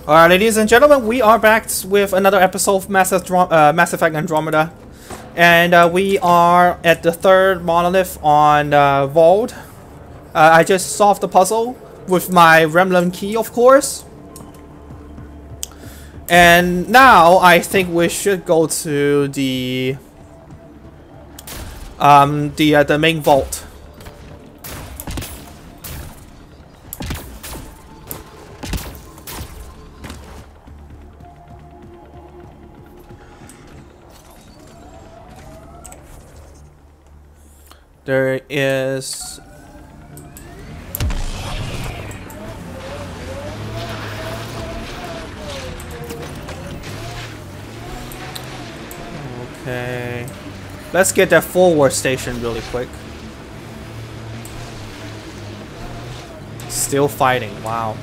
Alright, ladies and gentlemen, we are back with another episode of Mass Effect Andromeda. And we are at the third monolith on Vault. I just solved the puzzle with my Remnant key, of course. And now I think we should go to the main vault. There is... Okay. Let's get that forward station really quick. Still fighting, wow.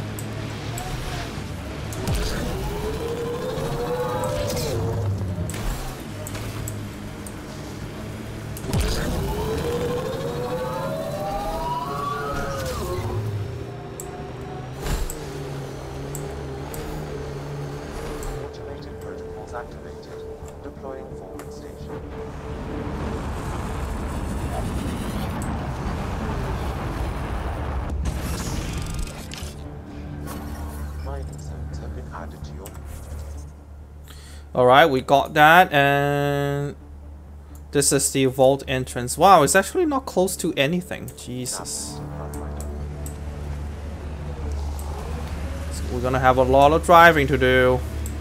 Activated. Deploying forward station. Mining zones have been added to your... Alright, we got that, and this is the vault entrance. Wow, it's actually not close to anything. Jesus. So we're gonna have a lot of driving to do.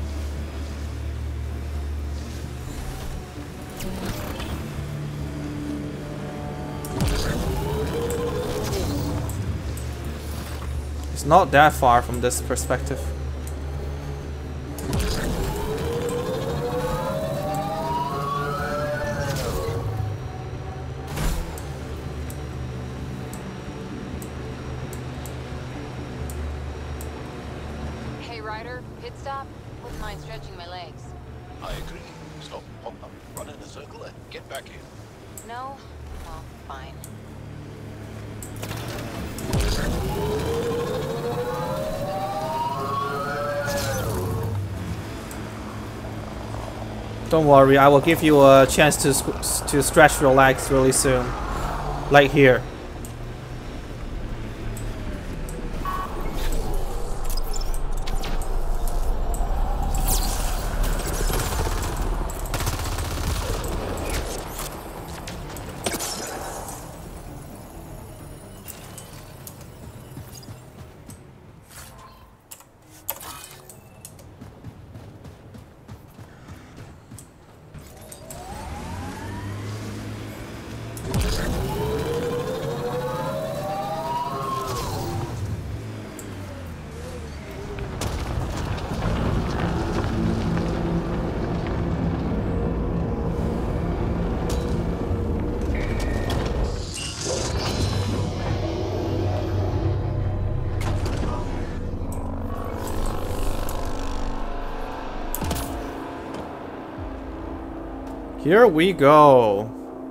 It's not that far from this perspective. Hey Ryder, pit stop? Wouldn't mind stretching my legs. I agree. Stop, hop up, run in a circle and get back in. No? Well, fine. Don't worry, I will give you a chance to stretch your legs really soon. Like here. Here we go.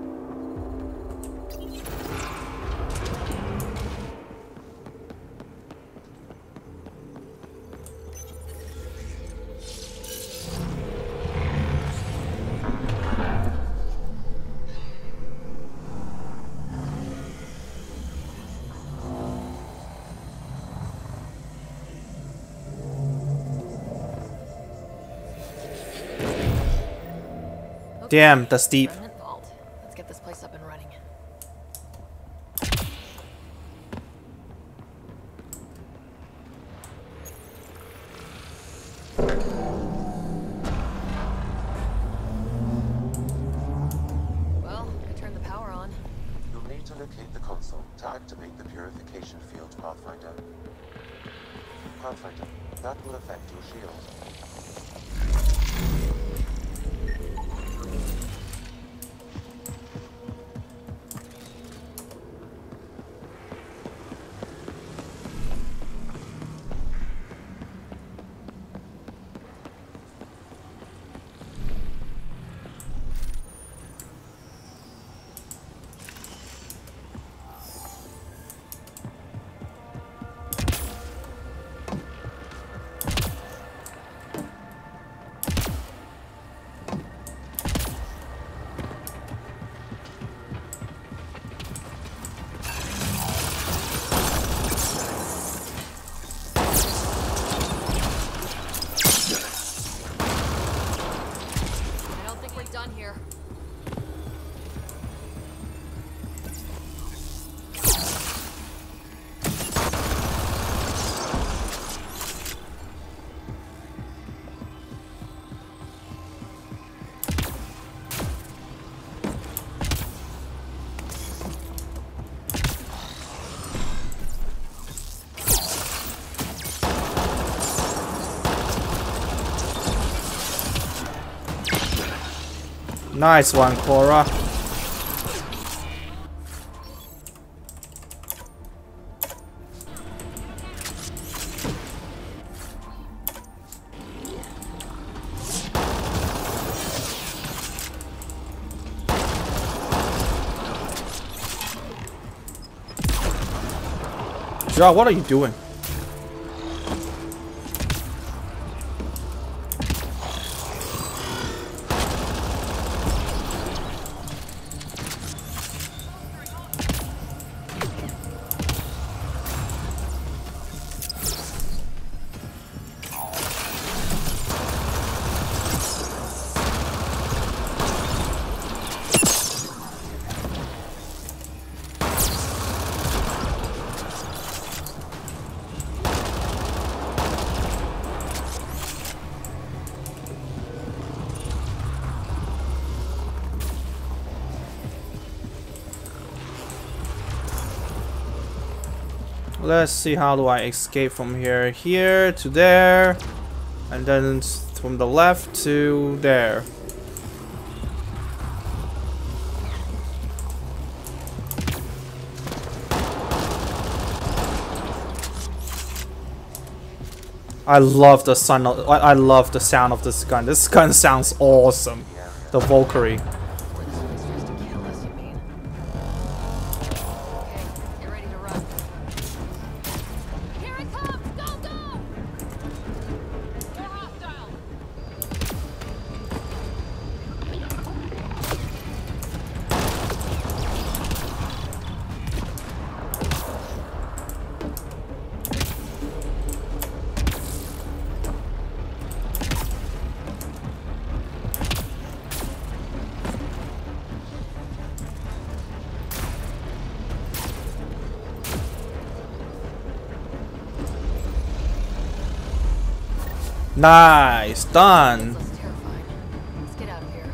Damn, that's deep. Vault. Let's get this place up and running. Well, I turned the power on. You'll need to locate the console to activate the purification field, Pathfinder. Pathfinder, that will affect your shield. Nice one, Cora. Joe, what are you doing? Let's see, how do I escape from here? Here to there, and then from the left to there. I love the sound. I love the sound of this gun. This gun sounds awesome. The Valkyrie. Nice, done. This looks terrifying. Let's get out of here.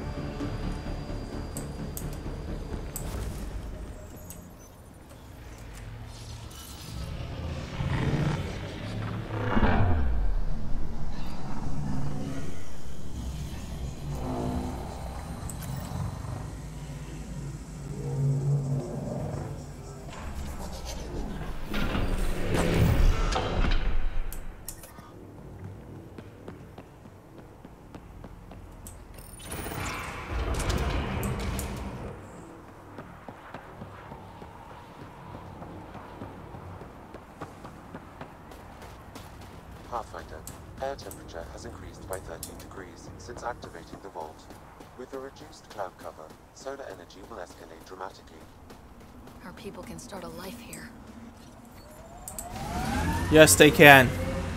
Pathfinder, air temperature has increased by 13 degrees since activating the vault. With the reduced cloud cover, solar energy will escalate dramatically. Our people can start a life here. Yes, they can.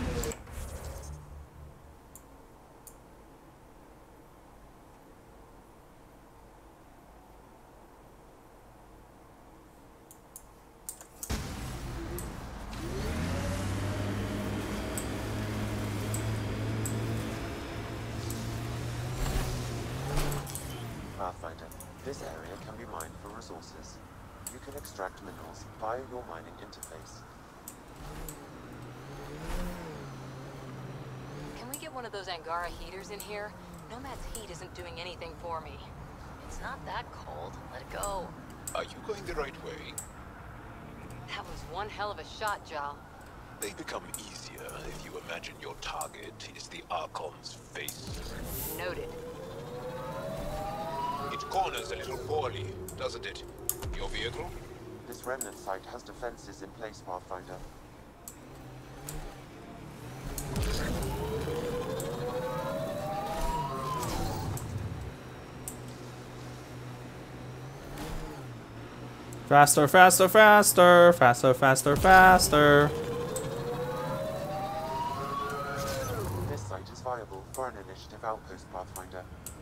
Pathfinder, this area can be mined for resources. You can extract minerals via your mining interface. Can we get one of those Angara heaters in here? Nomad's heat isn't doing anything for me. It's not that cold. Let it go. Are you going the right way? That was one hell of a shot, Jal. They become easier if you imagine your target is the Archon's face. Noted. It corners a little poorly, doesn't it? Your vehicle? This remnant site has defenses in place, Pathfinder. Faster, faster, faster, faster, faster, faster. This site is viable for an initiative outpost, Pathfinder.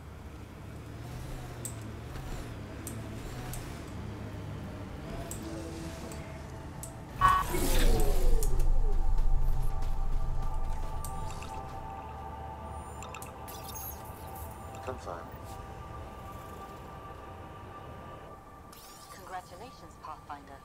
Confirm. Congratulations, Pathfinder.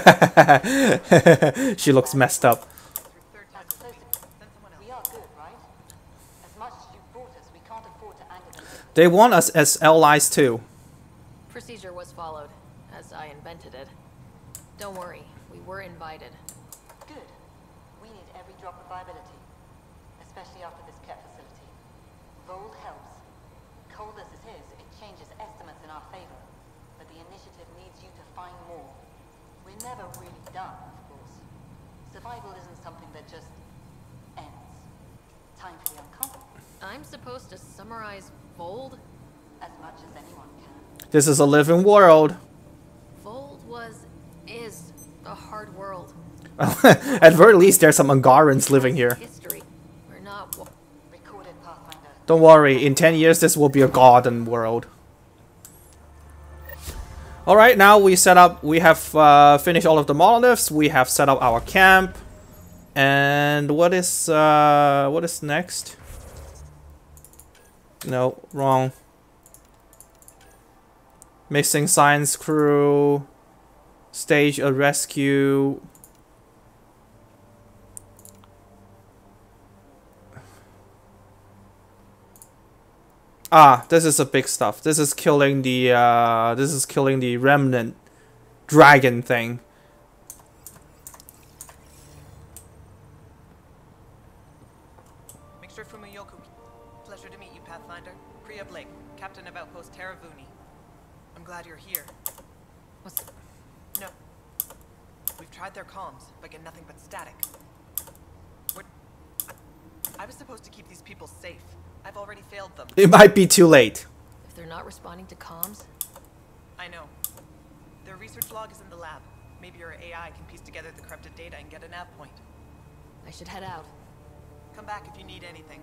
She looks messed up. That's close. We are good, right? As much as you brought us, we can't afford to anger them. They want us as allies too. Procedure was followed, as I invented it. Don't worry, we were invited. Good. We need every drop of viability, especially after this Kett facility. Vold helps. Cold as it is, it changes estimates in our favor, but the initiative needs you to find more. We're never really done, of course. Survival isn't something that just ends. Time for the uncomfortable. I'm supposed to summarize Vold? As much as anyone can. This is a living world. Vold is a hard world. At very least, there's some Angarans living here. History. We're not. Recorded, Pathfinder. Don't worry, in 10 years this will be a garden world. Alright, now we have finished all of the monoliths, we have set up our camp. And what is next? No, wrong. Missing science crew. Stage a rescue. Ah, this is a big stuff. This is killing the remnant dragon thing. Mixture Fumiyoku. Pleasure to meet you, Pathfinder. Priya Blake, Captain of Outpost Taravuni. I'm glad you're here. What's... No. We've tried their comms, but get nothing but static. I was supposed to keep these people safe. I've already failed them. It might be too late. If they're not responding to comms? I know. Their research log is in the lab. Maybe your AI can piece together the corrupted data and get a nav point. I should head out. Come back if you need anything.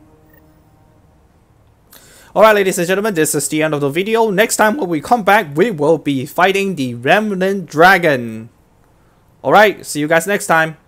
Alright, ladies and gentlemen, this is the end of the video. Next time when we come back, we will be fighting the remnant dragon. Alright, see you guys next time.